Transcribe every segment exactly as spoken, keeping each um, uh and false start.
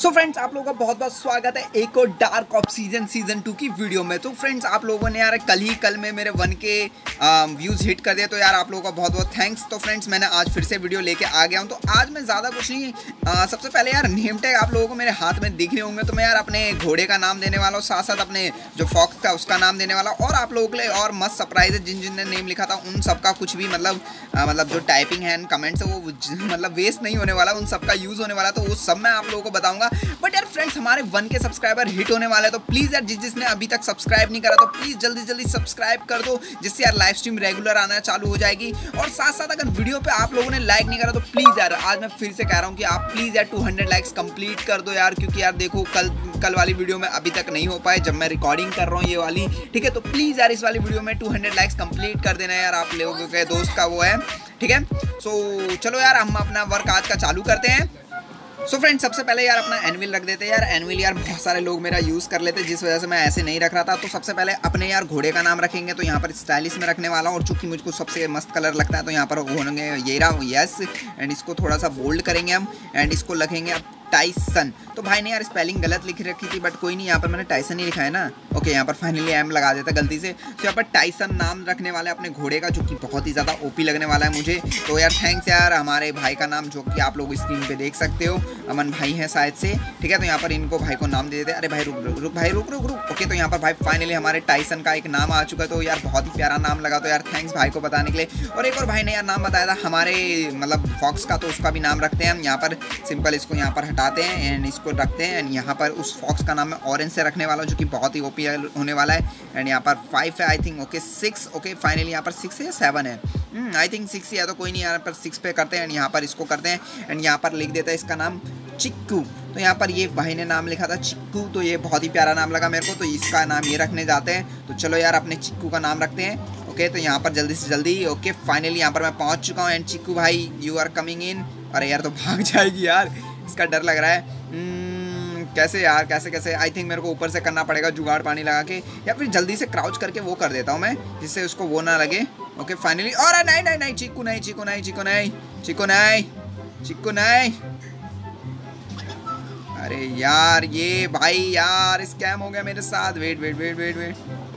सो so friends, आप लोगों का बहुत बहुत स्वागत है एक और dark off season season two की वीडियो में। तो फ्रेंड्स, आप लोगों ने यार कल ही कल में मेरे वन के व्यूज़ हिट कर दिया, तो यार आप लोगों का बहुत बहुत थैंक्स। तो फ्रेंड्स, मैंने आज फिर से वीडियो लेके आ गया हूँ। तो आज मैं ज़्यादा कुछ नहीं, आ, सबसे पहले यार नेम टैग आप लोगों को मेरे हाथ में दिख रहे होंगे, तो मैं यार अपने घोड़े का नाम देने वाला हूँ, साथ साथ अपने जो फॉक्स था उसका नाम देने वाला, और आप लोगों के लिए और मस्त सरप्राइज है। जिन जिन ने नेम लिखा था उन सबका कुछ भी मतलब आ, मतलब जो टाइपिंग है कमेंट्स है वो मतलब वेस्ट नहीं होने वाला, उन सबका यूज़ होने वाला, तो वो सब मैं आप लोगों को बताऊँगा। बट यार फ्रेंड्स, हमारे वन के सब्सक्राइबर हिट होने वाले हैं, तो प्लीज़ यार जिस जिसने अभी तक सब्सक्राइब नहीं करा तो प्लीज़ जल्दी जल्दी सब्सक्राइब कर दो, जिससे यार लाइव स्ट्रीम रेगुलर आना चालू हो जाएगी। और साथ साथ अगर वीडियो पे आप लोगों ने लाइक नहीं करा तो प्लीज़ यार आज मैं फिर से कह रहा हूँ कि आप प्लीज़ यार टू हंड्रेड लाइक्स कंप्लीट कर दो यार, क्योंकि यार देखो कल कल वाली वीडियो में अभी तक नहीं हो पाए जब मैं रिकॉर्डिंग कर रहा हूँ ये वाली, ठीक है। तो प्लीज़ यार इस वाली वीडियो में टू हंड्रेड लाइक्स कंप्लीट कर देना यार, आप लोगों के दोस्त का वो है, ठीक है। सो चलो यार हम अपना वर्क आज का चालू करते हैं। सो so फ्रेंड्स, सबसे पहले यार अपना एनविल रख देते हैं यार। एनविल यार बहुत सारे लोग मेरा यूज़ कर लेते हैं, जिस वजह से मैं ऐसे नहीं रख रहा था। तो सबसे पहले अपने यार घोड़े का नाम रखेंगे, तो यहाँ पर स्टाइलिश में रखने वाला हूँ, और चूंकि मुझको सबसे मस्त कलर लगता है तो यहाँ पर होंगे ये रहा यस, एंड इसको थोड़ा सा बोल्ड करेंगे हम, एंड इसको लिखेंगे अब टाइसन। तो भाई ने यार स्पेलिंग गलत लिख रखी थी, बट कोई नहीं, यहाँ पर मैंने टाइसन ही लिखा है ना। ओके, यहाँ पर फाइनली एम लगा देता गलती से। तो यहाँ पर टाइसन नाम रखने वाले अपने घोड़े का, जो कि बहुत ही ज़्यादा ओपी लगने वाला है मुझे। तो यार थैंक्स यार हमारे भाई का नाम, जो कि आप लोग स्क्रीन पे देख सकते हो, अमन भाई हैं शायद से, ठीक है। तो यहाँ पर इनको भाई को नाम दे देते हैं। अरे भाई रुक रुक रुक भाई रुक रुक रुक ओके, तो यहाँ पर भाई फाइनली हमारे टाइसन का एक नाम आ चुका है। तो यार बहुत ही प्यारा नाम लगा, तो यार थैंक्स भाई को बताने के लिए। और एक और भाई ने यार नाम बताया था हमारे मतलब फॉक्स का, तो उसका भी नाम रखते हैं हम। यहाँ पर सिंपल इसको यहाँ पर हटाते हैं एंड इसको रखते हैं, एंड यहाँ पर उस फॉक्स का नाम मैं ऑरेंज से रखने वाला हूँ, जो कि बहुत ही ओपी होने वाला है। एंड यहाँ पर फाइव है I think, okay six, okay finally यहाँ पर सिक्स है या सेवन है, आई थिंक सिक्स ही है, तो कोई नहीं, यहाँ पर सिक्स पे करते हैं। एंड यहाँ पर इसको करते हैं, एंड यहाँ पर लिख देता है इसका नाम चिक्कू। तो यहाँ पर ये भाई ने नाम लिखा था चिक्कू, तो ये बहुत ही प्यारा नाम लगा मेरे को, तो इसका नाम ये रखने जाते हैं। तो चलो यार अपने चिक्कू का नाम रखते हैं। ओके, तो यहाँ पर जल्दी से जल्दी, ओके फाइनली यहाँ पर मैं पहुँच चुका हूँ। एंड चिक्कू भाई यू आर कमिंग इन। अरे यार तो भाग जाएगी यार, इसका डर लग रहा है। कैसे यार, कैसे कैसे आई थिंक मेरे को ऊपर से करना पड़ेगा जुगाड़ पानी लगा के, या फिर जल्दी से क्राउच करके वो कर देता हूँ मैं, जिससे उसको वो ना लगे। ओके फाइनली, और नहीं नहीं नहीं चिक्कू नहीं चिक्कू नहीं चिक्कू नहीं चिक्कू नहीं चिक्कू नहीं। अरे यार ये भाई यार स्कैम हो गया मेरे साथ। Wait wait wait wait wait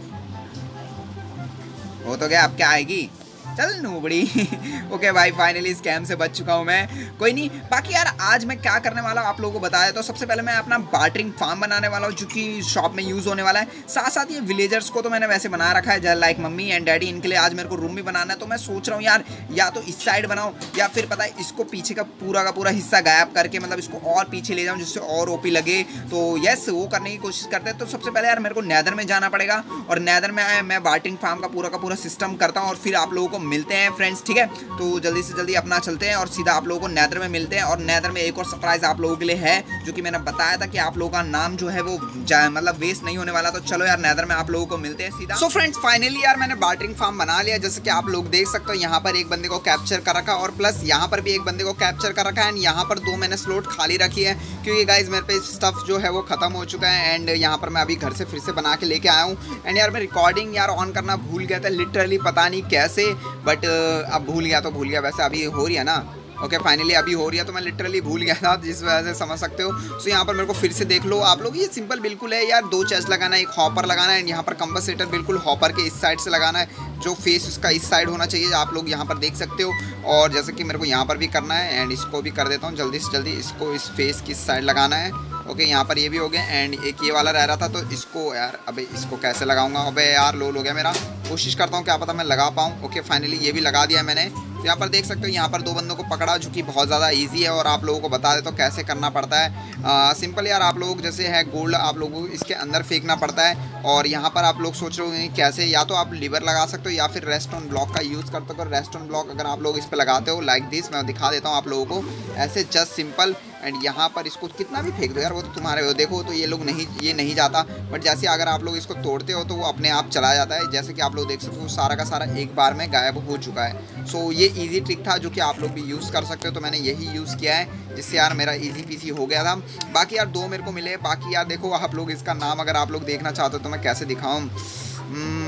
हो तो गया, अब क्या आएगी, चल नूबड़ी ओके भाई फाइनली स्कैम से बच चुका हूँ मैं। कोई नहीं, बाकी यार आज मैं क्या करने वाला हूँ आप लोगों को बताया। तो सबसे पहले मैं अपना बार्टरिंग फार्म बनाने वाला हूँ, जो कि शॉप में यूज़ होने वाला है। साथ साथ ये विलेजर्स को तो मैंने वैसे बना रखा है, जैसे लाइक मम्मी एंड डैडी, इनके लिए आज मेरे को रूम भी बनाना है। तो मैं सोच रहा हूँ यार या तो इस साइड बनाऊँ, या फिर पता है इसको पीछे का पूरा का पूरा हिस्सा गायब करके मतलब इसको और पीछे ले जाऊँ, जिससे और ओपी लगे। तो यस वो करने की कोशिश करते हैं। तो सबसे पहले यार मेरे को नेदर में जाना पड़ेगा, और नेदर में आया मैं बार्टरिंग फार्म का पूरा का पूरा सिस्टम करता हूँ, और फिर आप लोगों को मिलते हैं फ्रेंड्स, ठीक है। तो जल्दी से जल्दी अपना चलते हैं और सीधा आप लोगों को नेदर में मिलते हैं। और नेदर में एक और सरप्राइज आप लोगों के लिए है, जो कि मैंने बताया था कि आप लोगों का नाम जो है वो मतलब वेस्ट नहीं होने वाला। तो चलो यार नेदर में आप लोगों को मिलते हैं सीधा। सो फ्रेंड्स फाइनली यार मैंने बार्टरिंग फार्म बना लिया, जैसे कि आप लोग देख सकते हो। यहाँ पर एक बंदे को कैप्चर कर रखा, और प्लस यहाँ पर भी एक बंदे को कैप्चर कर रखा है, एंड यहाँ पर दो मैंने स्लॉट खाली रखी है, क्योंकि गाइज मेरे पे स्टफ जो है वो खत्म हो चुका है। एंड यहाँ पर मैं अभी घर से फिर से बना के लेके आया हूँ। एंड यार मैं रिकॉर्डिंग यार ऑन करना भूल गया था लिटरली, पता नहीं कैसे, बट अब भूल गया तो भूल गया। वैसे अभी हो रही है ना, ओके फाइनली अभी हो रही है, तो मैं लिटरली भूल गया था, जिस वजह से समझ सकते हो। सो यहाँ पर मेरे को फिर से देख लो आप लोग, ये सिंपल बिल्कुल है यार, दो चेस्ट लगाना है, एक हॉपर लगाना है, एंड यहाँ पर कंपनसेटर बिल्कुल हॉपर के इस साइड से लगाना है, जो फेस उसका इस साइड होना चाहिए, आप लोग यहाँ पर देख सकते हो। और जैसे कि मेरे को यहाँ पर भी करना है, एंड इसको भी कर देता हूँ जल्दी से जल्दी, इसको इस फेस की साइड लगाना है। ओके यहाँ पर ये भी हो गया, एंड एक ये वाला रह रहा था, तो इसको यार अबे इसको कैसे लगाऊंगा, अबे यार लोल हो गया मेरा, कोशिश करता हूँ क्या पता मैं लगा पाऊँ। ओके फाइनली ये भी लगा दिया मैंने। तो यहाँ पर देख सकते हो, यहाँ पर दो बंदों को पकड़ा, जो कि बहुत ज़्यादा इजी है, और आप लोगों को बता देता हूँ कैसे करना पड़ता है। आ, सिंपल यार, आप लोग जैसे है गोल्ड आप लोगों को इसके अंदर फेंकना पड़ता है, और यहाँ पर आप लोग सोच रहे हो कैसे, या तो आप लीवर लगा सकते हो या फिर रेस्टोन ब्लॉक का यूज़ करते हो। रेस्टोन ब्लॉक अगर आप लोग इस पर लगाते हो लाइक दिस, मैं दिखा देता हूँ आप लोगों को ऐसे जस्ट सिंपल। एंड यहाँ पर इसको कितना भी फेंक दो यार, वो तो तुम्हारे हो, देखो तो ये लोग नहीं, ये नहीं जाता, बट जैसे अगर आप लोग इसको तोड़ते हो तो वो अपने आप चला जाता है। जैसे कि आप लोग देख सकते हो सारा का सारा एक बार में गायब हो चुका है। सो ये इजी ट्रिक था, जो कि आप लोग भी यूज़ कर सकते हो। तो मैंने यही यूज़ किया है, जिससे यार मेरा इजी पीसी हो गया था। बाकी यार दो मेरे को मिले, बाकी यार देखो आप लोग इसका नाम अगर आप लोग देखना चाहते हो तो मैं कैसे दिखाऊँ।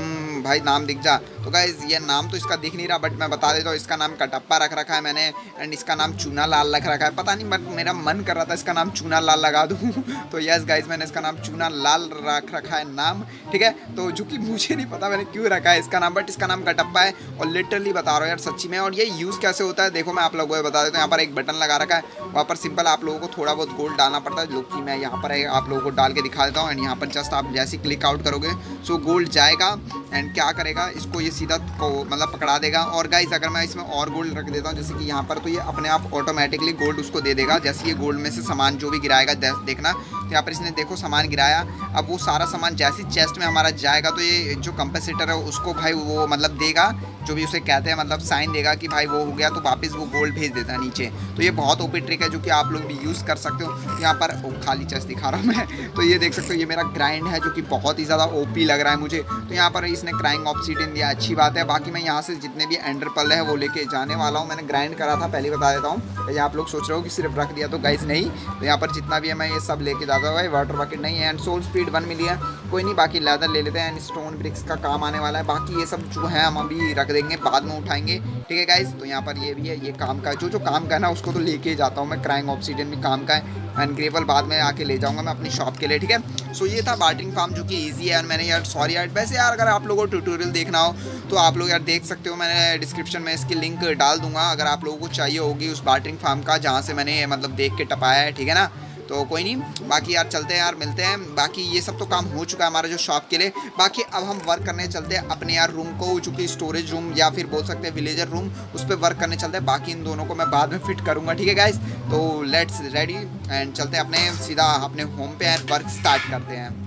भाई नाम दिख जा। तो गाइज ये नाम तो इसका दिख नहीं रहा, बट मैं बता देता हूँ, इसका नाम कटप्पा रख रखा है मैंने, एंड इसका नाम चूना लाल रख रखा है। पता नहीं बट मेरा मन कर रहा था इसका नाम चूना लाल लगा दूँ तो यस गाइज मैंने इसका नाम चूना लाल रख रखा है नाम, ठीक है। तो जो कि मुझे नहीं पता मैंने क्यों रखा है इसका नाम, बट इसका नाम कटप्पा है और लिटरली बता रहा हूँ यार सच्ची में। और ये यूज़ कैसे होता है देखो मैं आप लोगों को बता देता हूँ। यहाँ पर एक बटन लगा रखा है, वहाँ पर सिंपल आप लोगों को थोड़ा बहुत गोल्ड डालना पड़ता है, जो कि मैं यहाँ पर आप लोगों को डाल के दिखा देता हूँ। एंड यहाँ पर जस्ट आप जैसे क्लिक आउट करोगे सो गोल्ड जाएगा एंड क्या करेगा इसको ये सीधा को मतलब पकड़ा देगा। और गाइस अगर मैं इसमें और गोल्ड रख देता हूँ जैसे कि यहाँ पर, तो ये अपने आप ऑटोमेटिकली गोल्ड उसको दे देगा। जैसे ये गोल्ड में से सामान जो भी गिराएगा देखना, तो यहाँ पर इसने देखो सामान गिराया, अब वो सारा सामान जैसे चेस्ट में हमारा जाएगा तो ये जो कंपेसिटर है उसको भाई वो मतलब देगा, जो भी उसे कहते हैं मतलब साइन देगा कि भाई वो हो गया, तो वापस वो गोल्ड भेज देता है नीचे। तो ये बहुत ओपी ट्रिक है जो कि आप लोग भी यूज़ कर सकते हो। यहाँ पर ओ, खाली चेस्ट दिखा रहा हूँ मैं, तो ये देख सकते हो ये मेरा ग्राइंड है जो कि बहुत ही ज़्यादा ओपी लग रहा है मुझे। तो यहाँ पर इसने क्राइंग ऑब्सीडियन दिया, अच्छी बात है। बाकी मैं यहाँ से जितने भी एंडर पर्ल है वो लेके जाने वाला हूँ। मैंने ग्राइंड करा था पहले बता देता हूँ, ये आप लोग सोच रहे हो कि सिर्फ रख दिया, तो गाइस नहीं। तो यहाँ पर जितना भी है मैं ये सब लेके जाता हूँ। वाटर बकेट नहीं है एंड सोल स्पीड वन मिली है, कोई नहीं, बाकी लेदर ले लेते हैं एंड स्टोन ब्रिक्स का काम आने वाला है। बाकी ये सब जो है हम अभी रख देंगे, बाद में उठाएंगे, ठीक है गाइस। तो यहाँ पर ये भी है, ये काम का जो जो काम का है ना उसको तो लेके जाता हूँ मैं। क्राइंग ऑब्सीडियन भी काम का है एंड ग्रेवल बाद में आके ले जाऊँगा मैं अपनी शॉप के लिए, ठीक है। सो ये था बार्टरिंग फार्म जो कि ईजी है। और मैंने यार सॉरी यार, वैसे यार अगर आप लोगों को ट्यूटोरियल देखना हो तो आप लोग यार देख सकते हो, मैंने डिस्क्रिप्शन में इसकी लिंक डाल दूंगा अगर आप लोगों को चाहिए होगी उस बार्टरिंग फार्म का, जहाँ से मैंने मतलब देख के टपाया है, ठीक है ना। तो कोई नहीं, बाकी यार चलते हैं यार, मिलते हैं। बाकी ये सब तो काम हो चुका है हमारा जो शॉप के लिए। बाकी अब हम वर्क करने चलते हैं अपने यार रूम को, जो कि स्टोरेज रूम या फिर बोल सकते हैं विलेजर रूम, उस पर वर्क करने चलते हैं। बाकी इन दोनों को मैं बाद में फिट करूँगा, ठीक है गाइस। तो लेट्स रेडी एंड चलते हैं अपने सीधा अपने होम पे एंड वर्क स्टार्ट करते हैं।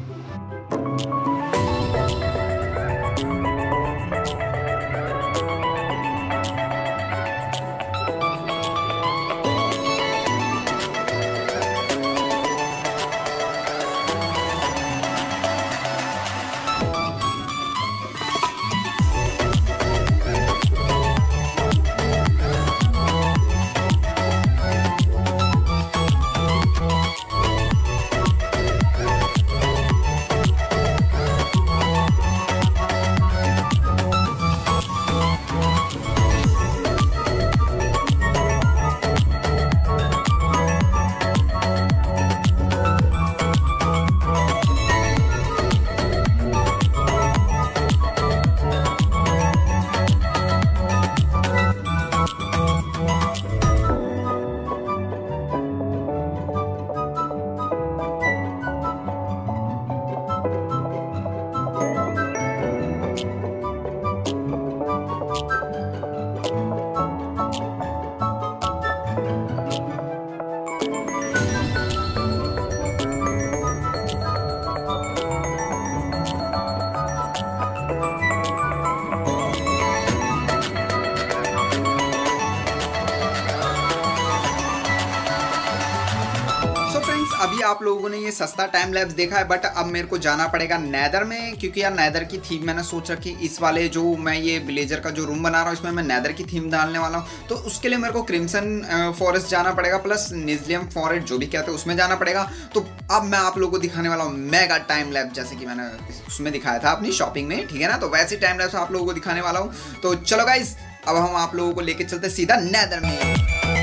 अभी आप लोगों ने ये सस्ता टाइम लैप्स देखा है, बट अब मेरे को जाना पड़ेगा नेदर में, क्योंकि यार नेदर की थीम मैंने सोच रखी इस वाले जो मैं ये विलेजर का जो रूम बना रहा हूँ इसमें मैं नेदर की थीम डालने वाला हूँ। तो उसके लिए मेरे को क्रिम्सन फॉरेस्ट जाना पड़ेगा, प्लस निजलियम फॉरेस्ट जो भी कहते हैं उसमें जाना पड़ेगा। तो अब मैं आप लोगों को दिखाने वाला हूँ मेगा टाइम लैप, जैसे कि मैंने उसमें दिखाया था अपनी शॉपिंग में, ठीक है ना। तो वैसे टाइम लैप्स आप लोगों को दिखाने वाला हूँ। तो चलो गाइस, अब हम आप लोगों को लेके चलते सीधा नेदर में।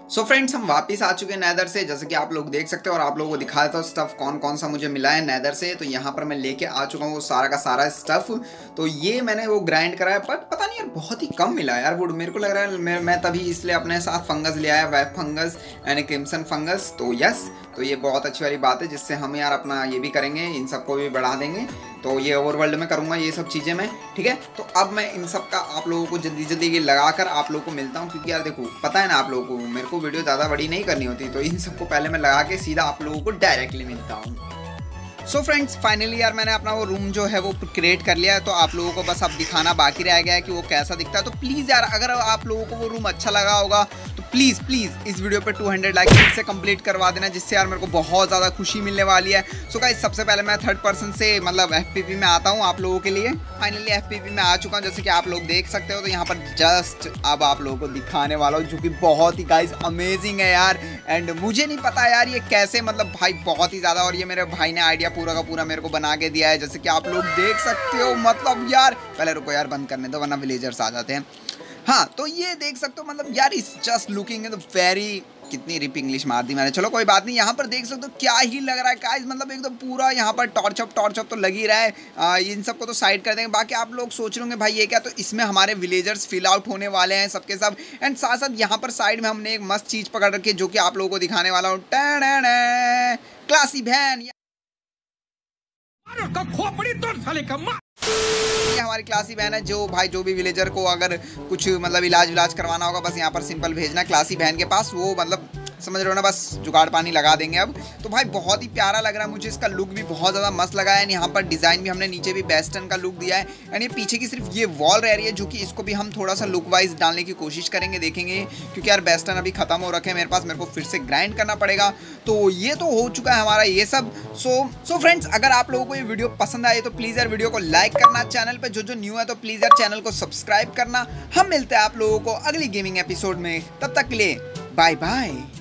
सो so फ्रेंड्स, हम वापस आ चुके हैं नेदर से, जैसे कि आप लोग देख सकते हो, और आप लोगों को दिखाया था स्टफ कौन कौन सा मुझे मिला है नेदर से। तो यहाँ पर मैं लेके आ चुका हूँ वो सारा का सारा स्टफ। तो ये मैंने वो ग्राइंड करा है, बट पता नहीं यार बहुत ही कम मिला है यार वुड। मेरे को लग रहा है मैं, मैं तभी इसलिए अपने साथ फंगस ले आया, वेब फंगस एंड क्रिम्सन फंगस। तो यस, तो ये बहुत अच्छी वाली बात है, जिससे हम यार अपना ये भी करेंगे, इन सबको भी बढ़ा देंगे। तो ये ओवरवर्ल्ड में करूँगा ये सब चीज़ें मैं, ठीक है। तो अब मैं इन सब का आप लोगों को जल्दी जल्दी ये लगा कर आप लोगों को मिलता हूँ, क्योंकि यार देखो पता है ना आप लोगों को, मेरे को वीडियो ज़्यादा बड़ी नहीं करनी होती। तो इन सबको पहले मैं लगा के सीधा आप लोगों को डायरेक्टली मिलता हूँ। सो फ्रेंड्स, फाइनली यार मैंने अपना वो रूम जो है वो क्रिएट कर लिया है। तो आप लोगों को बस अब दिखाना बाकी रह गया है कि वो कैसा दिखता है। तो प्लीज़ यार, अगर आप लोगों को वो रूम अच्छा लगा होगा तो प्लीज़ प्लीज़ इस वीडियो पे टू हंड्रेड लाइक फिर से कंप्लीट करवा देना, जिससे यार मेरे को बहुत ज़्यादा खुशी मिलने वाली है। सो गाइस, सबसे पहले मैं थर्ड पर्सन से मतलब एफपीपी में आता हूँ आप लोगों के लिए। फाइनली एफपीपी में आ चुका हूँ, जैसे कि आप लोग देख सकते हो। तो यहाँ पर जस्ट अब आप लोगों को दिखाने वाला हूँ, जो कि बहुत ही गाइस अमेजिंग है यार। एंड मुझे नहीं पता यार ये कैसे, मतलब भाई बहुत ही ज़्यादा, और ये मेरे भाई ने आइडिया पूरा का पूरा मेरे को बना के दिया है, जैसे कि आप लोग देख सकते हो। मतलब यार पहले रुको यार, बंद करने दो वरना विलेजर्स आ जाते हैं। हाँ, तो ये देख सकते हो, मतलब यार इस जस्ट लुकिंग है तो वेरी, कितनी रिप इंग्लिश मार दी मैंने, चलो कोई बात नहीं। यहाँ पर देख सकते हो क्या ही लग रहा है गाइस, मतलब एकदम तो पूरा यहाँ पर टॉर्च अप टॉर्च अप तो लग ही रहा है। आ, इन सबको तो साइड कर देंगे। बाकी आप लोग सोच रहे होंगे भाई ये क्या, तो इसमें हमारे विलेजर्स फिल आउट होने वाले हैं सबके सब। एंड साथ साथ यहाँ पर साइड में हमने एक मस्त चीज़ पकड़ रखी है, जो कि आप लोगों को दिखाने वाला हूँ। क्लासी वैन, ये हमारी क्लासी वैन है, जो भाई जो भी विलेजर को अगर कुछ मतलब इलाज विलाज करवाना होगा, बस यहाँ पर सिंपल भेजना क्लासी वैन के पास, वो मतलब समझ रहे हो ना, बस जुगाड़ पानी लगा देंगे अब। तो भाई बहुत ही प्यारा लग रहा है मुझे, इसका लुक भी बहुत ज़्यादा मस्त लगा है। यहाँ पर डिज़ाइन भी हमने नीचे भी वेस्टर्न का लुक दिया है। एंड ये पीछे की सिर्फ ये वॉल रह रही है, जो कि इसको भी हम थोड़ा सा लुक वाइज डालने की कोशिश करेंगे, देखेंगे। क्योंकि यार वेस्टर्न अभी खत्म हो रखे हैं मेरे पास, मेरे को फिर से ग्राइंड करना पड़ेगा। तो ये तो हो चुका है हमारा ये सब। सो सो फ्रेंड्स, अगर आप लोगों को ये वीडियो पसंद आए तो प्लीज़ यार वीडियो को लाइक करना, चैनल पर जो जो न्यू है तो प्लीज़ यार चैनल को सब्सक्राइब करना। हम मिलते हैं आप लोगों को अगली गेमिंग एपिसोड में, तब तक के लिए बाय बाय।